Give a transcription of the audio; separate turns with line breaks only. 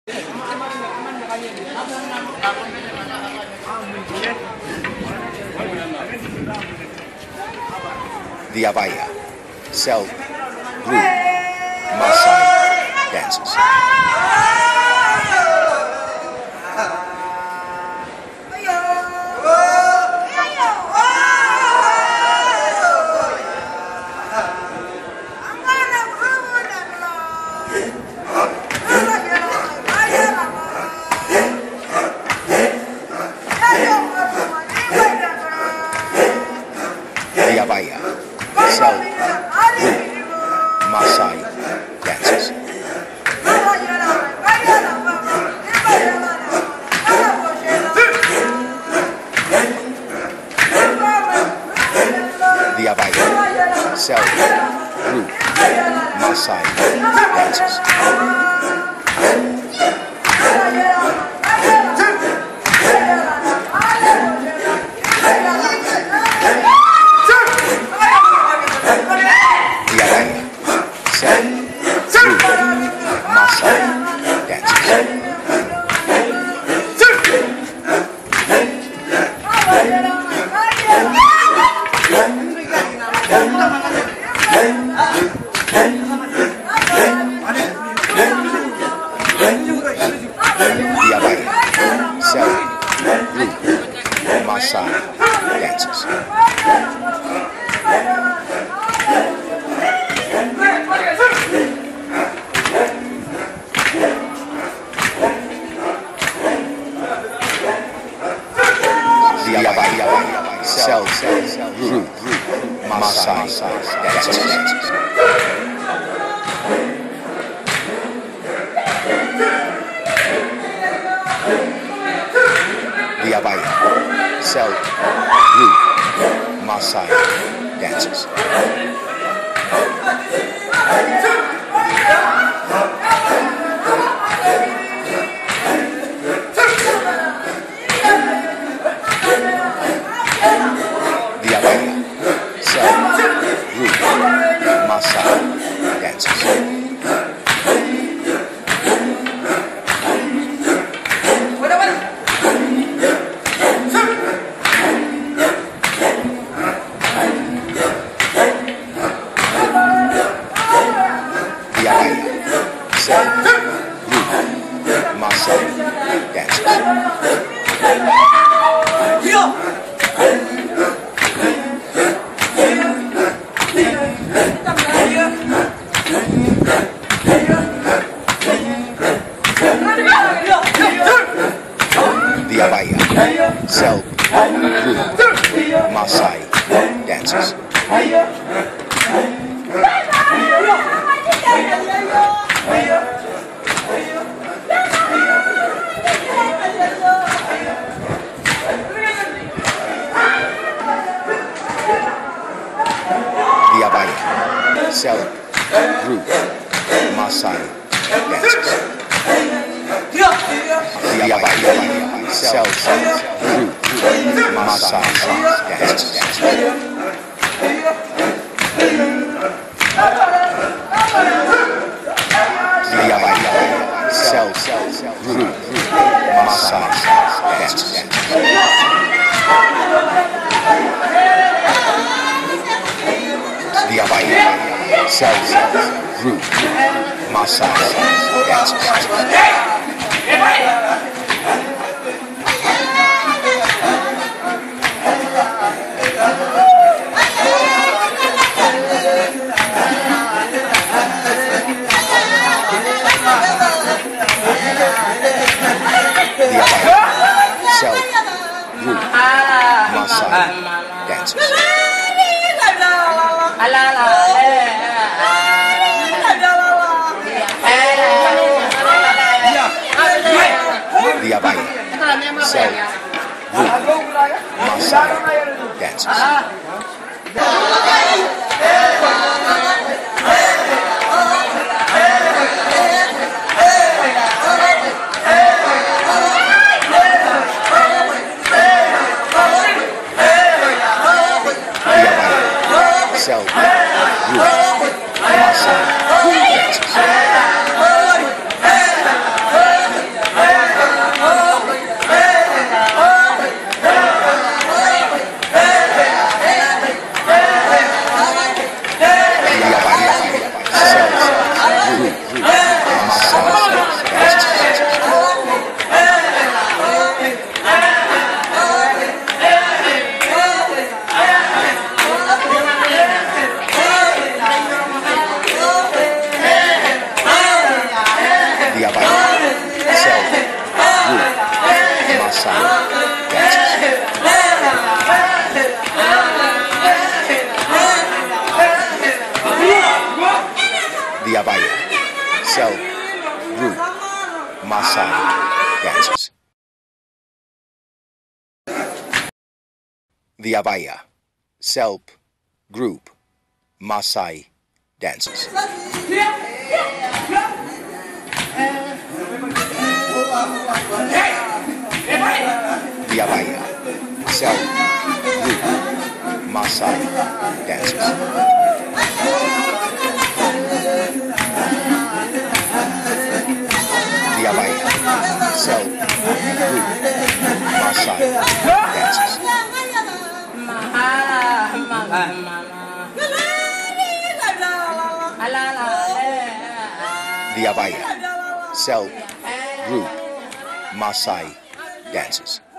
The Avaya SELP group Maasai dances. The Avaya SELP group Maasai dances. The Avaya SELP group Maasai dances. The Avaya SELP group Maasai dances. The Avaya SELP group Maasai dances. The Avaya SELP group Maasai dances. The Avaya SELP group Maasai dances. The Avaya SELP group Maasai dances. The Avaya SELP group Maasai dances. The Avaya SELP group Maasai dances. The Avaya SELP group Maasai dances. The Avaya SELP group Maasai dances. The Avaya SELP group Maasai dances. The Avaya SELP group Maasai dances. The Avaya SELP group Maasai dances. SELP group Maasai dances. The Avaya SELP group Maasai dances. The Avaya SELP group Maasai dances. The Avaya SELP group Maasai dances. The Avaya SELP group Maasai dances. The Avaya SELP group Maasai dances. The Avaya SELP group Maasai dances.